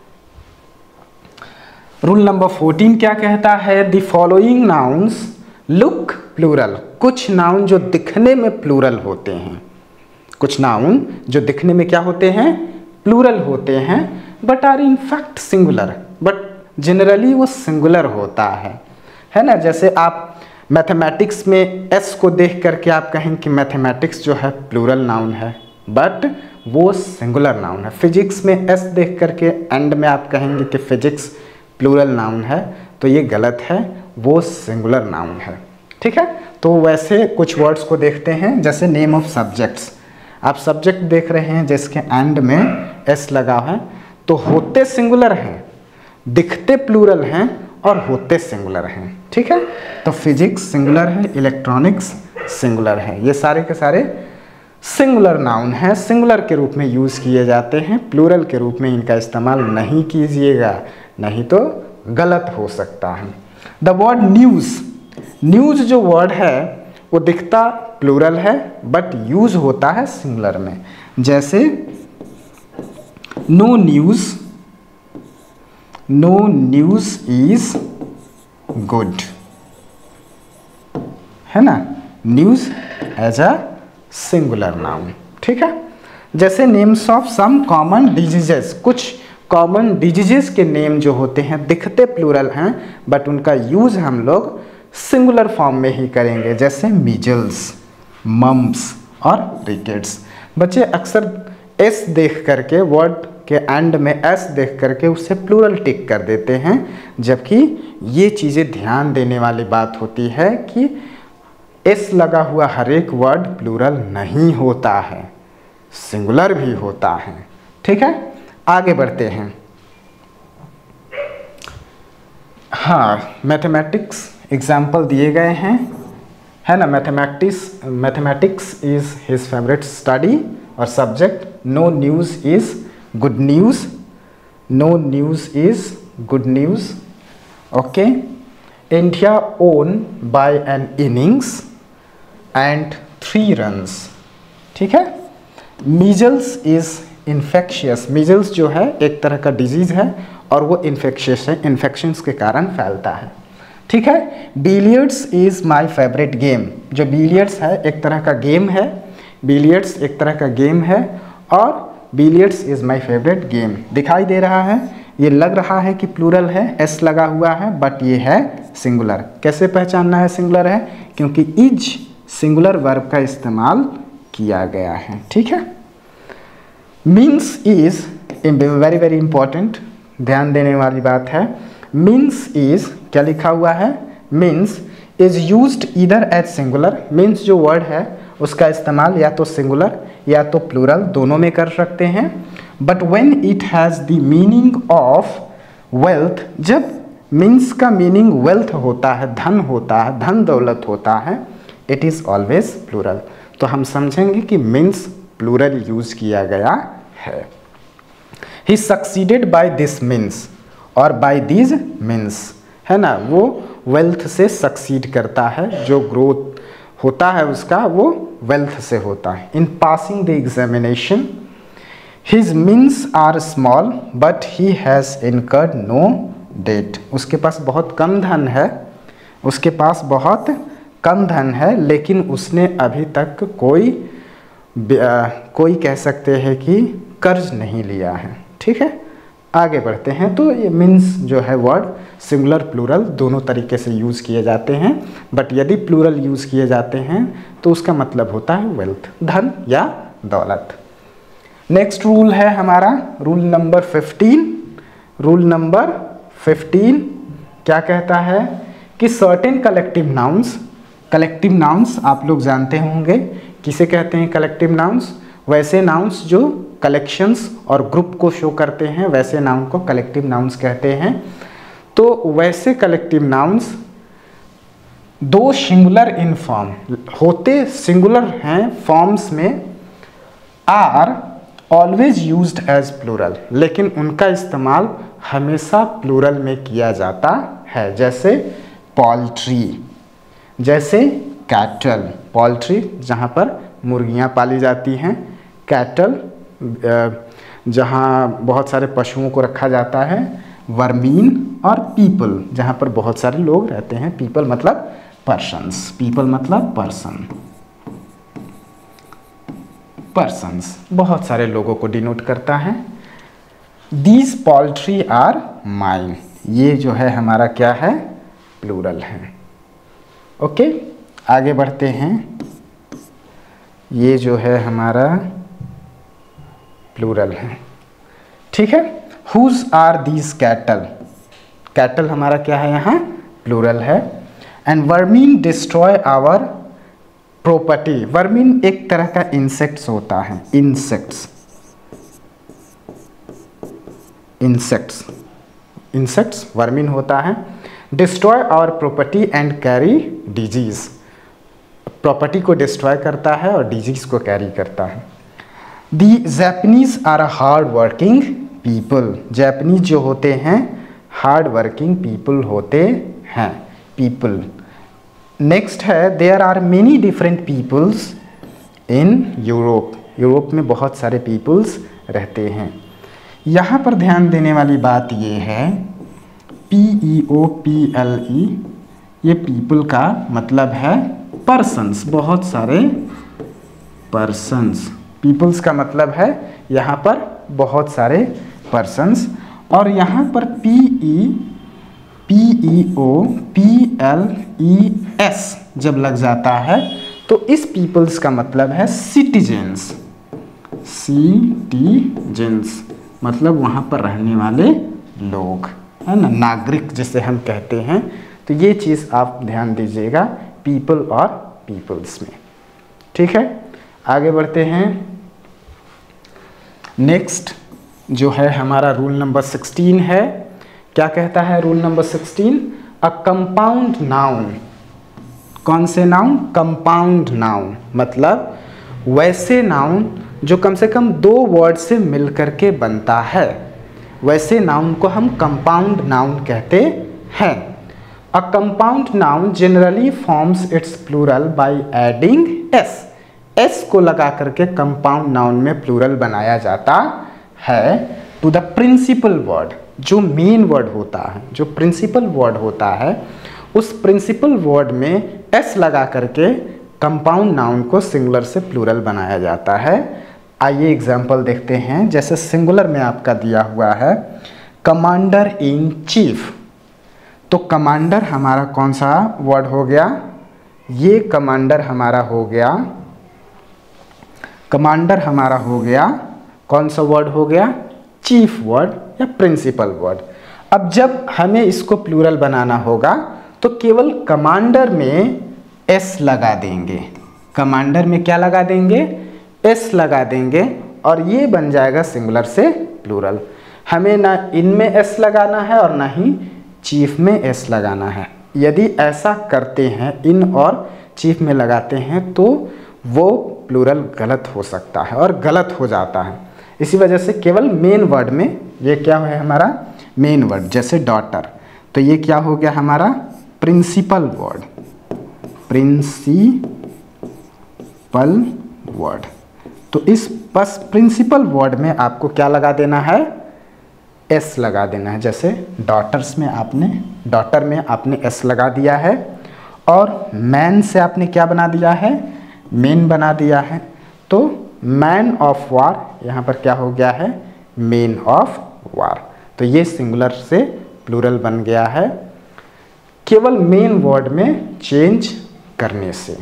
रूल नंबर फोर्टीन क्या कहता है, the following nouns look plural, कुछ नाउन जो दिखने में प्लूरल होते हैं, कुछ नाउन जो दिखने में क्या होते हैं, प्लूरल होते हैं, but are in fact singular, but generally वो सिंगुलर होता है, है ना। जैसे आप मैथमेटिक्स में एस को देख करके आप कहें कि मैथमेटिक्स जो है प्लूरल नाउन है, बट वो सिंगुलर नाउन है। फिजिक्स में एस देख करके एंड में आप कहेंगे कि फिजिक्स प्लूरल नाउन है, तो ये गलत है, वो सिंगुलर नाउन है, ठीक है। तो वैसे कुछ वर्ड्स को देखते हैं, जैसे नेम ऑफ सब्जेक्ट्स, आप सब्जेक्ट देख रहे हैं जिसके एंड में एस लगा है, तो होते सिंगुलर हैं, दिखते प्लूरल हैं और होते सिंगुलर हैं, ठीक है। तो फिजिक्स सिंगुलर है, इलेक्ट्रॉनिक्स सिंगुलर है, ये सारे के सारे सिंगुलर नाउन है, सिंगुलर के रूप में यूज़ किए जाते हैं, प्लूरल के रूप में इनका इस्तेमाल नहीं कीजिएगा, नहीं तो गलत हो सकता है। द वर्ड न्यूज़, न्यूज़ जो वर्ड है वो दिखता प्लूरल है बट यूज़ होता है सिंगुलर में। जैसे no news, no news is good, है ना, news as a singular noun, ठीक है। जैसे names of some common diseases, कुछ कॉमन डिजीजेस के नेम जो होते हैं दिखते प्लूरल हैं बट उनका यूज़ हम लोग सिंगुलर फॉर्म में ही करेंगे, जैसे मीजल्स, मम्स और रिकेट्स। बच्चे अक्सर एस देख करके, वर्ड के एंड में एस देख करके उससे प्लूरल टिक कर देते हैं, जबकि ये चीज़ें ध्यान देने वाली बात होती है कि एस लगा हुआ हर एक वर्ड प्लूरल नहीं होता है, सिंगुलर भी होता है, ठीक है। आगे बढ़ते हैं। हाँ, मैथमेटिक्स एग्जाम्पल दिए गए हैं, है ना। Mathematics mathematics is his favourite study और subject. No news is good news, no news is good news, okay. India won by an innings and three runs, ठीक है। मीजल्स इज़ इन्फेक्शियस, मीजल्स जो है एक तरह का डिजीज़ है और वो इन्फेक्शियस है, इन्फेक्शंस के कारण फैलता है, ठीक है। Billiards is my favourite game, जो बिलियर्ड्स है एक तरह का गेम है, बिलियर्ड्स एक तरह का गेम है और billiards is my favourite game. दिखाई दे रहा है, ये लग रहा है कि प्लूरल है, एस लगा हुआ है बट ये है सिंगुलर। कैसे पहचानना है सिंगुलर है? क्योंकि इज सिंगुलर वर्ब का इस्तेमाल किया गया है, ठीक है। Means is very very important, ध्यान देने वाली बात है। मीन्स इज क्या लिखा हुआ है? Means is used either as singular, means जो वर्ड है उसका इस्तेमाल या तो सिंगुलर या तो प्लूरल दोनों में कर सकते हैं। But when it has the meaning of wealth, जब मीन्स का मीनिंग वेल्थ होता है, धन होता है, धन दौलत होता है, इट इज़ ऑलवेज प्लूरल। तो हम समझेंगे कि मीन्स प्लूरल यूज किया गया है। He succeeded by this means और बाय दीज मीन्स, है ना, वो वेल्थ से सक्सीड करता है, जो ग्रोथ होता है उसका वो वेल्थ से होता है। In passing the examination his means are small but he has incurred no debt, उसके पास बहुत कम धन है, उसके पास बहुत कम धन है लेकिन उसने अभी तक कोई आ, कोई कह सकते हैं कि कर्ज नहीं लिया है, ठीक है। आगे बढ़ते हैं। तो ये मीन्स जो है वर्ड सिंगुलर प्लूरल दोनों तरीके से यूज़ किए जाते हैं, बट यदि प्लूरल यूज़ किए जाते हैं तो उसका मतलब होता है वेल्थ, धन या दौलत। नेक्स्ट रूल है हमारा rule number fifteen. Rule number fifteen क्या कहता है कि certain collective nouns, collective nouns आप लोग जानते होंगे किसे कहते हैं कलेक्टिव नाउन्स? वैसे नाउन्स जो कलेक्शंस और ग्रुप को शो करते हैं, वैसे नाउन को कलेक्टिव नाउन्स कहते हैं। तो वैसे collective nouns though singular in form होते, सिंगुलर हैं फॉर्म्स में, are always used as plural, लेकिन उनका इस्तेमाल हमेशा प्लूरल में किया जाता है। जैसे पोल्ट्री, जैसे कैटल, पोल्ट्री जहाँ पर मुर्गियाँ पाली जाती हैं, कैटल जहाँ बहुत सारे पशुओं को रखा जाता है, वर्मीन और पीपल जहाँ पर बहुत सारे लोग रहते हैं, पीपल मतलब पर्सन्स, पीपल मतलब पर्सन, पर्सन्स बहुत सारे लोगों को डिनोट करता है। दीज पोल्ट्री आर माइन, ये जो है हमारा क्या है? प्लूरल है। ओके, आगे बढ़ते हैं। ये जो है हमारा प्लूरल है, ठीक है। Whose are these cattle, cattle हमारा क्या है यहाँ? प्लूरल है। And vermin destroy our property, vermin एक तरह का इंसेक्ट्स होता है, इंसेक्ट्स, इंसेक्ट्स इंसेक्ट्स वर्मीन होता है। Destroy our property and carry disease, property को डिस्ट्रॉय करता है और डिजीज को कैरी करता है। The Japanese are a hard working people, Japanese जो होते हैं हार्ड वर्किंग पीपल होते हैं, पीपल। नेक्स्ट है there are many different peoples in Europe, Europe में बहुत सारे पीपल्स रहते हैं। यहाँ पर ध्यान देने वाली बात ये है P E O P L E, ये पीपल का मतलब है पर्सन्स, बहुत सारे पर्सन्स। पीपल्स का मतलब है यहाँ पर बहुत सारे पर्सन्स। और यहाँ पर P E P E O P L E S जब लग जाता है तो इस पीपल्स का मतलब है सिटीजन्स, सिटीजन्स मतलब वहाँ पर रहने वाले लोग, है ना, नागरिक जिसे हम कहते हैं। तो ये चीज़ आप ध्यान दीजिएगा पीपल और पीपल्स में। ठीक है, आगे बढ़ते हैं। नेक्स्ट जो है हमारा रूल नंबर सिक्सटीन है। क्या कहता है rule number sixteen? A compound noun, कौन से नाउन? कंपाउंड नाउन, मतलब वैसे नाउन जो कम से कम दो वर्ड से मिलकर के बनता है, वैसे नाउन को हम कंपाउंड नाउन कहते हैं। A compound noun generally forms its plural by adding S, S को लगा करके कंपाउंड नाउन में प्लूरल बनाया जाता है टू द प्रिंसिपल वर्ड, जो मेन वर्ड होता है, जो प्रिंसिपल वर्ड होता है, उस प्रिंसिपल वर्ड में एस लगा करके कंपाउंड नाउन को सिंगुलर से प्लूरल बनाया जाता है। आइए एग्जाम्पल देखते हैं। जैसे सिंगुलर में आपका दिया हुआ है कमांडर इन चीफ, तो कमांडर हमारा कौन सा वर्ड हो गया? ये कमांडर हमारा हो गया, कमांडर हमारा हो गया कौन सा वर्ड हो गया? चीफ वर्ड या प्रिंसिपल वर्ड। अब जब हमें इसको प्लूरल बनाना होगा तो केवल कमांडर में एस लगा देंगे, कमांडर में क्या लगा देंगे? एस लगा देंगे और ये बन जाएगा सिंगुलर से प्लूरल। हमें ना इनमें एस लगाना है और ना ही चीफ में एस लगाना है। यदि ऐसा करते हैं, इन और चीफ में लगाते हैं, तो वो प्लूरल गलत हो सकता है और गलत हो जाता है। इसी वजह से केवल मेन वर्ड में, ये क्या है हमारा मेन वर्ड, जैसे डॉटर, तो ये क्या हो गया हमारा प्रिंसिपल वर्ड, प्रिंसिपल वर्ड। तो इस बस प्रिंसिपल वर्ड में आपको क्या लगा देना है? एस लगा देना है। जैसे डॉटर्स में आपने, डॉटर में आपने एस लगा दिया है, और मैन से आपने क्या बना दिया है? मेन बना दिया है। तो मैन ऑफ वार यहाँ पर क्या हो गया है? Men of war. तो ये सिंगुलर से प्लूरल बन गया है केवल मेन वर्ड में चेंज करने से।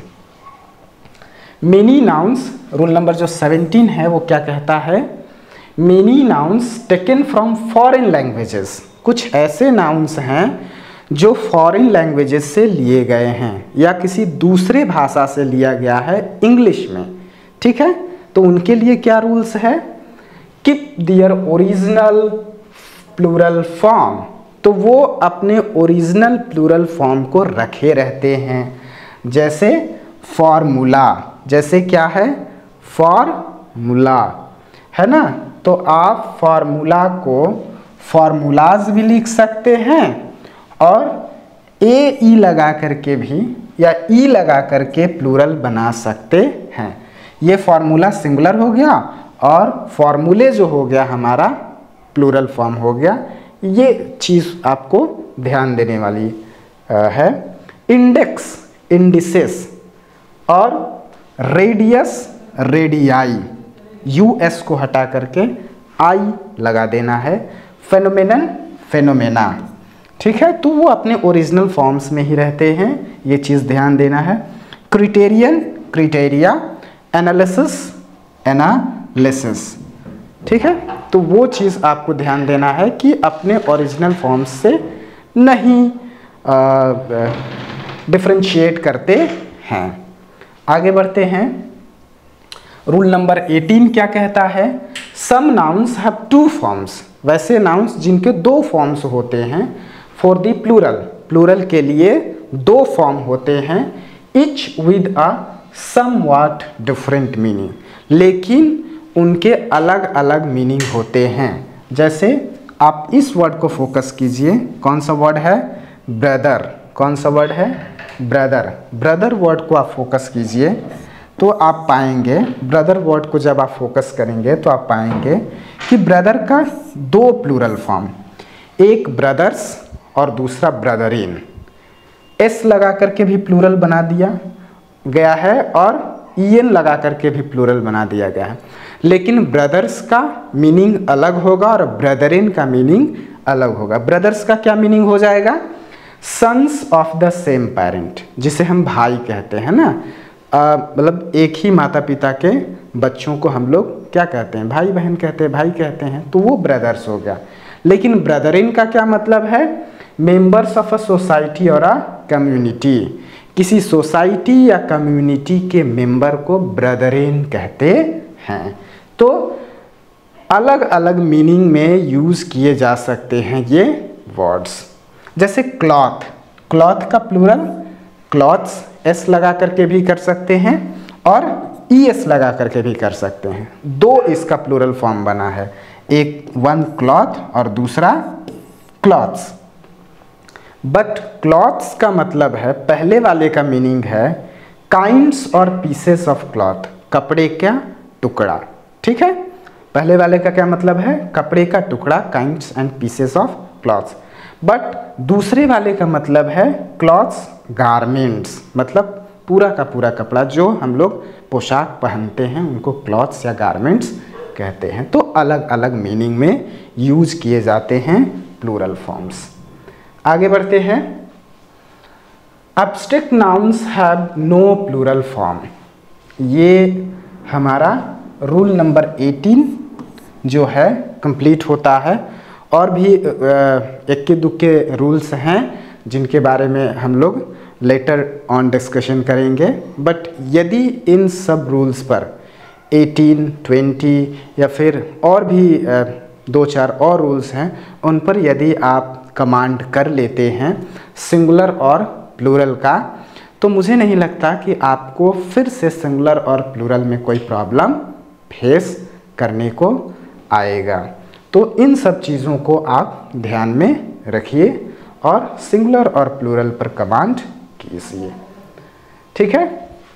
मेनी नाउन्स, रूल नंबर जो सेवेंटीन है वो क्या कहता है? Many nouns taken from foreign languages, कुछ ऐसे नाउन्स हैं जो फॉरेन लैंग्वेजेस से लिए गए हैं या किसी दूसरे भाषा से लिया गया है इंग्लिश में। ठीक है, तो उनके लिए क्या रूल्स है? Keep their original plural form, तो वो अपने ओरिजिनल प्लूरल फॉर्म को रखे रहते हैं। जैसे फॉर्मूला, जैसे क्या है? फॉर्मूला, है ना, तो आप फॉर्मूला को फॉर्मूलाज भी लिख सकते हैं और ए ई लगा करके भी या ई लगा करके प्लूरल बना सकते हैं। ये फार्मूला सिंगुलर हो गया और फॉर्मूले जो हो गया हमारा प्लूरल फॉर्म हो गया। ये चीज़ आपको ध्यान देने वाली है। इंडेक्स, इंडिसेस, और रेडियस, रेडियाई, यू एस को हटा करके आई लगा देना है। फेनोमेनन, फेनोमेना, ठीक है, तो वो अपने ओरिजिनल फॉर्म्स में ही रहते हैं, ये चीज़ ध्यान देना है। क्रिटेरियन, क्रिटेरिया, एनालिसिस, एनालिसिस, ठीक है, तो वो चीज़ आपको ध्यान देना है कि अपने ओरिजिनल फॉर्म्स से नहीं डिफ्रेंशिएट करते हैं। आगे बढ़ते हैं। रूल नंबर एटीन क्या कहता है? Some nouns have two forms, वैसे नाउन्स जिनके दो फॉर्म्स होते हैं। फॉर दी प्लूरल, प्लूरल के लिए दो फॉर्म होते हैं। each with a somewhat different meaning, लेकिन उनके अलग अलग मीनिंग होते हैं। जैसे आप इस वर्ड को फोकस कीजिए, कौन सा वर्ड है? ब्रदर। कौन सा वर्ड है? ब्रदर। ब्रदर वर्ड को आप फोकस कीजिए तो आप पाएंगे, ब्रदर वर्ड को जब आप फोकस करेंगे तो आप पाएंगे कि ब्रदर का दो प्लूरल फॉर्म, एक ब्रदर्स और दूसरा ब्रदरिन। एस लगा करके भी प्लूरल बना दिया गया है और ईएन लगा करके भी प्लूरल बना दिया गया है, लेकिन ब्रदर्स का मीनिंग अलग होगा और ब्रदरिन का मीनिंग अलग होगा। ब्रदर्स का क्या मीनिंग हो जाएगा? Sons of the same parent, जिसे हम भाई कहते हैं ना, मतलब एक ही माता पिता के बच्चों को हम लोग क्या कहते हैं? भाई बहन कहते हैं, भाई कहते हैं, तो वो ब्रदर्स हो गया। लेकिन ब्रदरिन का क्या मतलब है? मेंबर्स ऑफ अ सोसाइटी और अ कम्युनिटी। किसी सोसाइटी या कम्युनिटी के मेंबर को ब्रदरिन कहते हैं। तो अलग अलग मीनिंग में यूज़ किए जा सकते हैं ये वर्ड्स। जैसे क्लॉथ, क्लॉथ का प्लूरल क्लॉथ्स, एस लगा करके भी कर सकते हैं और ई एस लगा करके भी कर सकते हैं। दो इसका प्लूरल फॉर्म बना है, एक वन क्लॉथ और दूसरा क्लॉथ्स। बट क्लॉथ्स का मतलब है, पहले वाले का मीनिंग है काइंड्स और पीसेस ऑफ क्लॉथ, कपड़े का टुकड़ा। ठीक है, पहले वाले का क्या मतलब है? कपड़े का टुकड़ा, kinds and pieces of cloths. But दूसरे वाले का मतलब है क्लॉथ्स गारमेंट्स, मतलब पूरा का पूरा कपड़ा जो हम लोग पोशाक पहनते हैं उनको क्लॉथ्स या गारमेंट्स कहते हैं। तो अलग अलग मीनिंग में यूज किए जाते हैं प्लूरल फॉर्म्स। आगे बढ़ते हैं। Abstract nouns have no plural form. ये हमारा रूल नंबर अठारह जो है कंप्लीट होता है। और भी इक्के दुक्के रूल्स हैं जिनके बारे में हम लोग लेटर ऑन डिस्कशन करेंगे। बट यदि इन सब रूल्स पर अठारह, बीस या फिर और भी दो चार और रूल्स हैं, उन पर यदि आप कमांड कर लेते हैं सिंगुलर और प्लूरल का, तो मुझे नहीं लगता कि आपको फिर से सिंगुलर और प्लूरल में कोई प्रॉब्लम फेस करने को आएगा। तो इन सब चीज़ों को आप ध्यान में रखिए और सिंगुलर और प्लूरल पर कमांड कीजिए। ठीक है,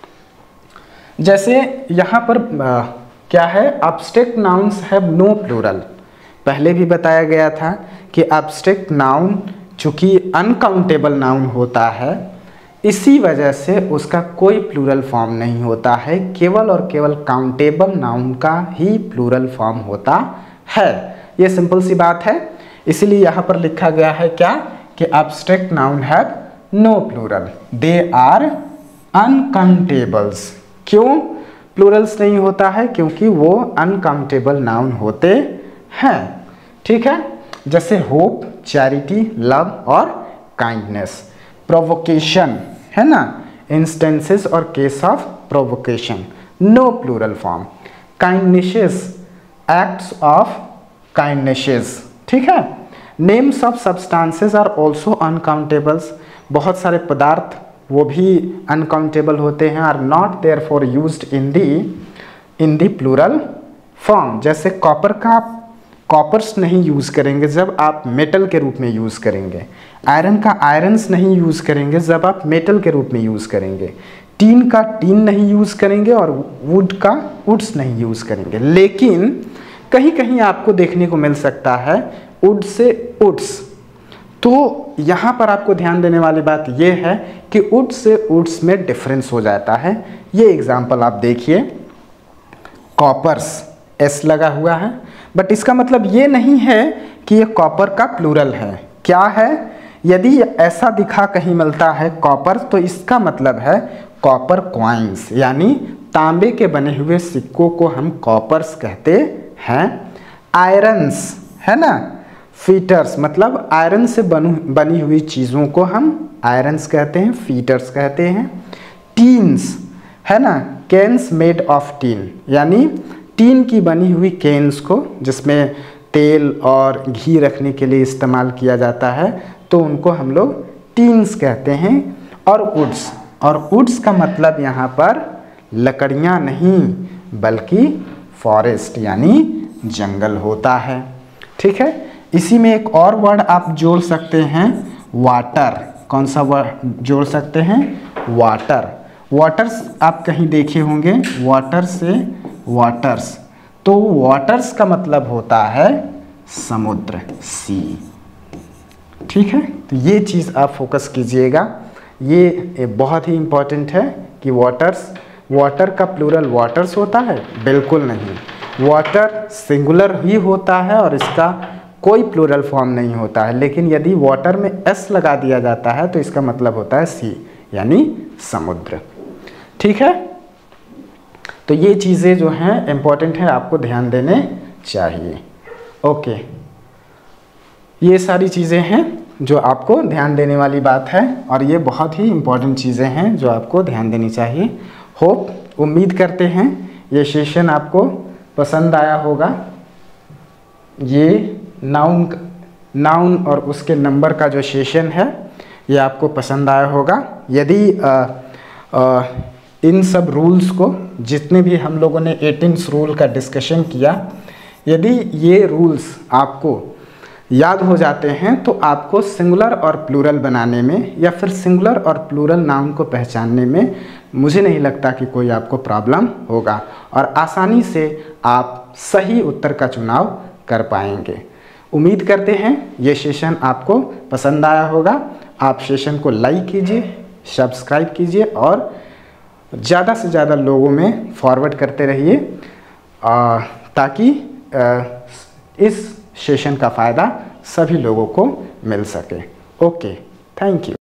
जैसे यहाँ पर आ, क्या है? Abstract nouns have no plural. पहले भी बताया गया था कि एब्स्ट्रैक्ट नाउन चूँकि अनकाउंटेबल नाउन होता है, इसी वजह से उसका कोई प्लूरल फॉर्म नहीं होता है। केवल और केवल काउंटेबल नाउन का ही प्लूरल फॉर्म होता है। ये सिंपल सी बात है, इसलिए यहाँ पर लिखा गया है क्या कि abstract noun have no plural, they are uncountables. क्यों प्लूरल्स नहीं होता है? क्योंकि वो अनकाउंटेबल नाउन होते हैं। ठीक है, जैसे होप, चैरिटी, लव और काइंडनेस। प्रोवोकेशन है ना, इंस्टेंसेस और case of provocation, no plural form. Kindnesses, acts of kindnesses. ठीक है, names of substances are also uncountables. बहुत सारे पदार्थ वो भी अनकाउंटेबल होते हैं, are not therefore used in the in the plural form. जैसे कॉपर का आप कॉपर्स नहीं यूज़ करेंगे जब आप मेटल के रूप में यूज़ करेंगे। आयरन का आयरन्स नहीं यूज़ करेंगे जब आप मेटल के रूप में यूज़ करेंगे। टीन का टीन नहीं यूज़ करेंगे और वुड का वुड्स नहीं यूज़ करेंगे। लेकिन कहीं कहीं आपको देखने को मिल सकता है वुड से वुड्स। तो यहाँ पर आपको ध्यान देने वाली बात यह है कि वुड से वुड्स में डिफरेंस हो जाता है। ये एग्जाम्पल आप देखिए, कॉपर्स, एस लगा हुआ है, बट इसका मतलब ये नहीं है कि ये कॉपर का प्लूरल है। क्या है? यदि ऐसा दिखा कहीं मिलता है कॉपर, तो इसका मतलब है कॉपर कॉइन्स, यानी तांबे के बने हुए सिक्कों को हम कॉपर्स कहते हैं। आयरन्स है ना, फीटर्स, मतलब आयरन से बनु बनी हुई चीज़ों को हम आयरन्स कहते हैं, फीटर्स कहते हैं। टीन्स है ना, कैन्स मेड ऑफ टीन, यानी टीन की बनी हुई कैन्स को जिसमें तेल और घी रखने के लिए इस्तेमाल किया जाता है, तो उनको हम लोग टीन्स कहते हैं। और वुड्स, और वुड्स का मतलब यहाँ पर लकड़ियाँ नहीं बल्कि फॉरेस्ट यानी जंगल होता है। ठीक है, इसी में एक और वर्ड आप जोड़ सकते हैं, वाटर। कौन सा वर्ड जोड़ सकते हैं? वाटर। वाटर्स आप कहीं देखे होंगे, वाटर से वाटर्स, तो वाटर्स का मतलब होता है समुद्र, सी। ठीक है, तो ये चीज़ आप फोकस कीजिएगा, ये बहुत ही इम्पोर्टेंट है कि वाटर्स, वाटर का प्लूरल वाटर्स होता है? बिल्कुल नहीं, वाटर सिंगुलर ही होता है और इसका कोई प्लूरल फॉर्म नहीं होता है। लेकिन यदि वाटर में एस लगा दिया जाता है तो इसका मतलब होता है सी, यानी समुद्र। ठीक है, तो ये चीज़ें जो हैं इम्पोर्टेंट है, आपको ध्यान देने चाहिए। ओके, ये सारी चीज़ें हैं जो आपको ध्यान देने वाली बात है और ये बहुत ही इम्पोर्टेंट चीज़ें हैं जो आपको ध्यान देनी चाहिए। होप, उम्मीद करते हैं ये सेशन आपको पसंद आया होगा। ये नाउन नाउन और उसके नंबर का जो सेशन है ये आपको पसंद आया होगा। यदि आ, आ, इन सब रूल्स को, जितने भी हम लोगों ने एटीन्थ रूल का डिस्कशन किया, यदि ये रूल्स आपको याद हो जाते हैं तो आपको सिंगुलर और प्लूरल बनाने में या फिर सिंगुलर और प्लूरल नाउन को पहचानने में मुझे नहीं लगता कि कोई आपको प्रॉब्लम होगा और आसानी से आप सही उत्तर का चुनाव कर पाएंगे। उम्मीद करते हैं ये सेशन आपको पसंद आया होगा। आप सेशन को लाइक कीजिए, सब्सक्राइब कीजिए और ज़्यादा से ज़्यादा लोगों में फॉरवर्ड करते रहिए ताकि इस सेशन का फ़ायदा सभी लोगों को मिल सके। Okay, thank you.